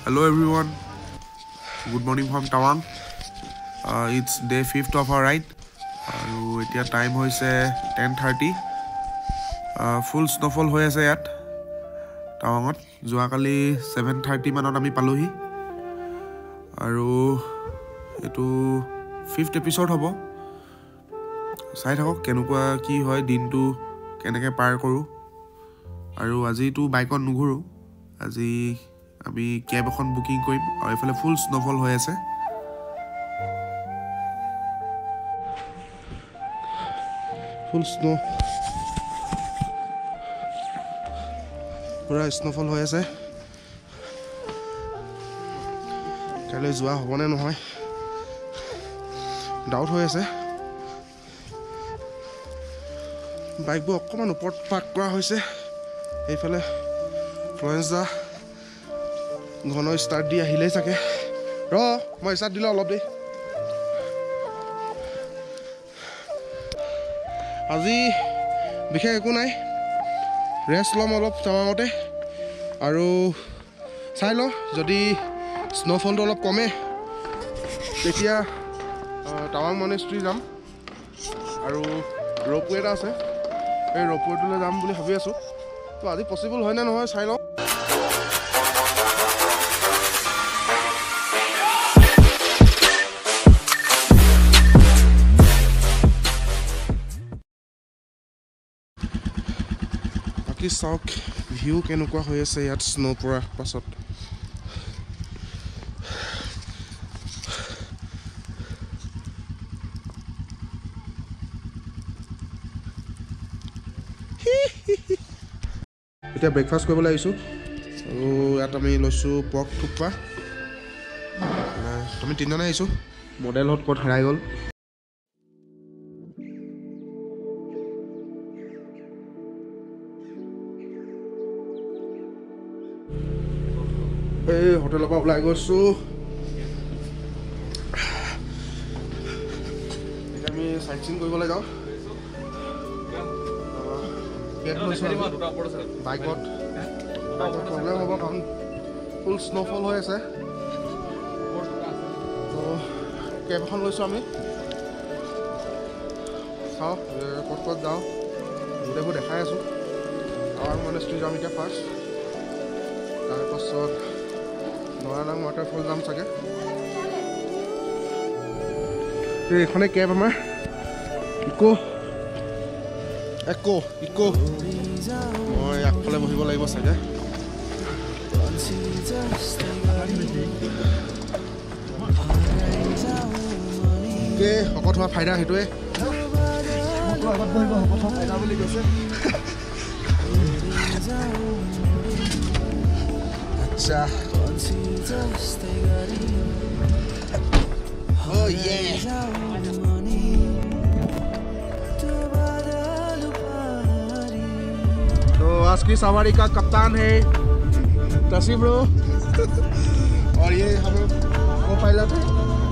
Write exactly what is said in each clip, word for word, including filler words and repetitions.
Hello everyone, good morning from Tawang. Uh, it's day fifth of our ride. Uh, it's time hoise ten thirty. Uh, full snowfall hoye ase yat Tawangot. Joakali seven thirty manot ami paluhi. Aru etu fifth episode hobo. Sai thakok kenukwa ki hoy dintu keneke par koru. Aru aji tu bike on nuguru. Aji আমি cab এখন booking কৰিম আৰু এফালে ফুল snowfall হৈ আছে ফুল snow পুৰা snowfall হৈ আছে কাইলৈ যোৱা হ'বনে নহয় ডাউট হৈ আছে বাইকবোৰ অকমান ওপৰত পাৰ্ক কৰা হৈছে এইফালে ফ্লৰেন্সা ঘন ষ্টাৰ্ট দি আহিলে চাগে ৰ মই ষ্টাৰ্ট দিলো অলপ দেই আজি বিশেষ একো নাই ৰেষ্ট ল'ম অলপ টাৱাঙতে আৰু চাই লওঁ যদি স্ন'ফলটো অলপ কমে তেতিয়া টাৱাং মনেষ্ট্ৰী যাম আৰু ৰ'পৱে এটা আছে এই ৰ'পৱেটোলৈ যাম বুলি ভাবি আছোঁ তো আজি পচিবল হয় নে নহয় চাই লওঁ চাওক ভিউ কেনেকুৱা হৈ আছে ইয়াত স্নো পৰা পাছত এতিয়া ব্ৰেকফাষ্ট কৰিবলৈ আহিছোঁ আৰু ইয়াত আমি লৈছোঁ পৰ্ক থুপ্পা আমি তিনিজনে আহিছোঁ মডেলত ক'ত হেৰাই গ'ল এই হোটেলৰ পৰা ওলাই গৈছোঁ এতিয়া আমি চাইটচিং কৰিবলৈ যাওঁ বাইকত বাইকত প্ৰব্লেম হ'ব কাৰণ ফুল স্ন'ফল হৈ আছে তো কেব এখন লৈছোঁ আমি চাওঁ ক'ত ক'ত যাওঁ গোটেইবোৰ দেখাই আছোঁ টাৱাং মনেষ্ট্ৰী যাম এতিয়া ফাৰ্ষ্ট তাৰপাছত নুৰানাং waterfall যাম চাগে এইখনে কেব আমাৰ ইকো একো ইকো মই আগফালে বহিব লাগিব চাগে শকত হোৱা ফাইদা সেইটোৱে আচ্ছা Oh yeah. तो आज की सवारी का कप्तान है तसी ब्रो और ये हमें वो पायलट है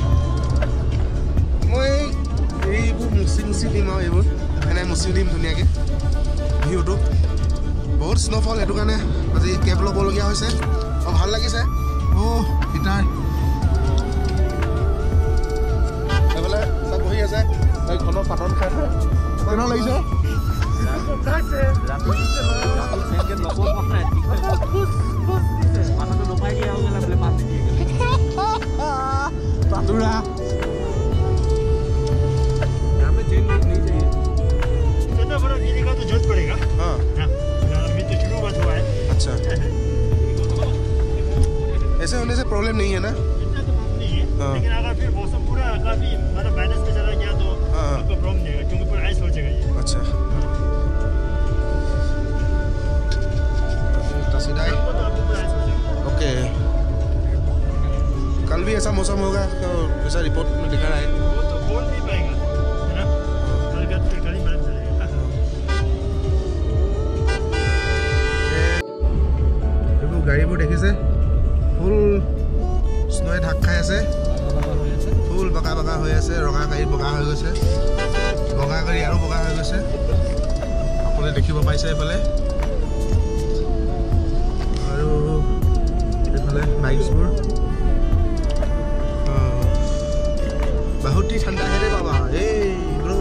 मैं ये वो मुसी मुसी दिम आउ ये वो है ना मुसी दिम दुनिया के व्यू तो बहुत स्नोफॉल है तो क्या ने आज ये केबल बोल गया है से और हाल लगी से ओ इतना এবেলে সব বহি আছে এই ঘন পাতন খাই কেনে লাগিছে কাছে রাপিছে সেকেন্ড লব কথা খুশ খুশ দিছে মাথাটো লপাই গিয়া গলা বলে পাত দিয়ে পাতুরা यहां में चेंज नहीं चाहिए इतना बड़ा गिरी का तो जरूरत पड़ेगा हां मैं तो शुरू बात हुआ है अच्छा ऐसे होने से प्रॉब्लम नहीं है ना हाँ। लेकिन अगर फिर मौसम पूरा काफी मतलब माइनस में चला गया तो आपको प्रॉब्लम नहीं होगा क्योंकि पूरा आइस हो जाएगा ये अच्छा तसीदाई ओके कल भी ऐसा मौसम होगा तो ऐसा रिपोर्ट में दिखा रहा है वो तो बोल नहीं पाएगा है ना कल का फिर कल ही मालूम चलेगा देखो गाड़ी वो देखिए से फुल स्नोए ढाक खाई আছে ফুল বগা বগা হৈ আছে ৰঙা গাড়ী বগা হৈ গৈছে বগা গাড়ী আৰু বগা হৈ গৈছে আপুনি দেখিব পাইছে এফালে আৰু এফালে বাইকসবোৰ বহুত ही ठंडा है रे बाबा ए ब्रो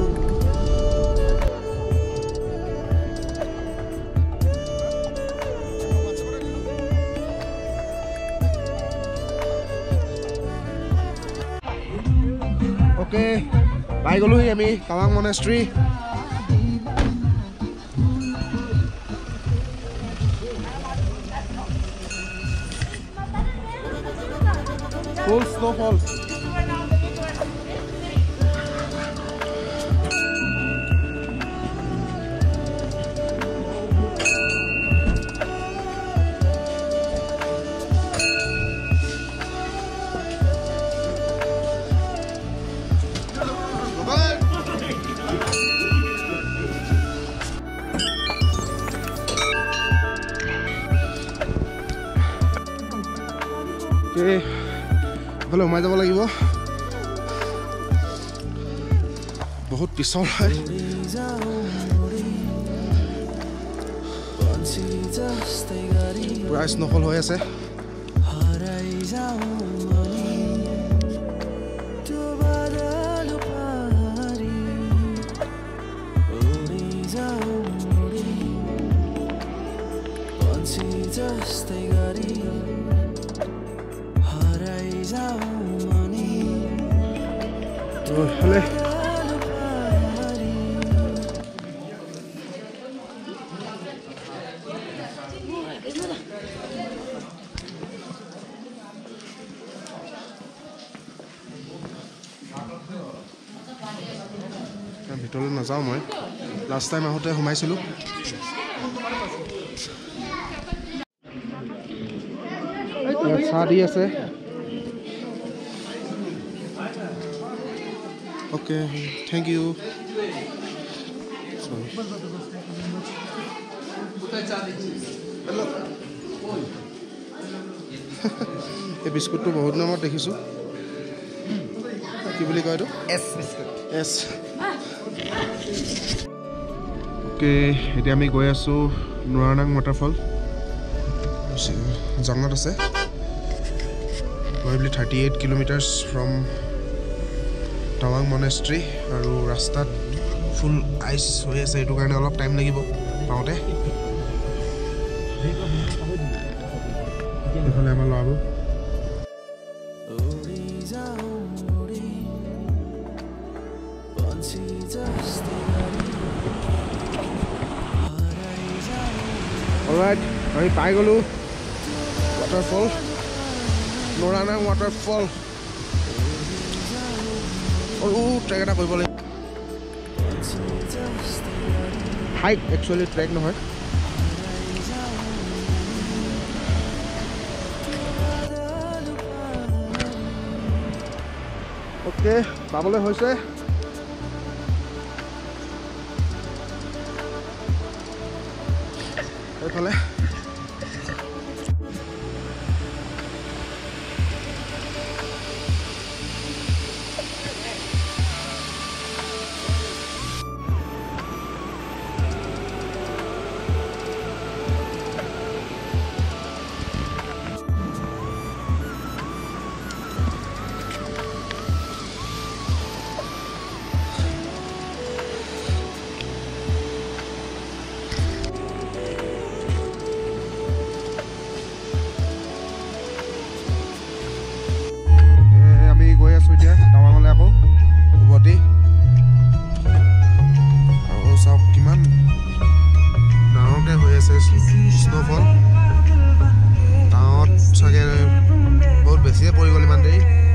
ओके पाई गलो ही আমি টাৱাং monastery full snowfall Okay, hello, my double লাগিব বহুত পিছল হয় পুৰা স্নোফল হৈ আছে Oh, hello. ভিতৰলৈ নাযাওঁ মই লাষ্ট টাইম আহোঁতে সোমাইছিলোঁ চাহ দি আছে ओके थैंक यू ये बिस्कुट तो बहुत नाम देखिছোঁ কি বুলি কয় এটো এস বিস্কুট এস ओके এতিয়া আমি গৈ আছো নুৰানাং waterfall জংগলত আছে probably thirty-eight kilometers from Tawang Monastery আৰু ৰাস্তাত ফুল আইস হৈ আছে এটো কাৰণে অলপ টাইম লাগিব পাওঁতে এফালে আমাৰ লাভ অলৰাইট আমি পাই গলো waterfall Nuranang waterfall और वो ट्रैक এটা কৰিব লাগে হাইক एक्चुअली ट्रैक নহয় ओके পাবলৈ হৈছে এইফালে snowfall. Taot sage bahut beshi pori goli man dei.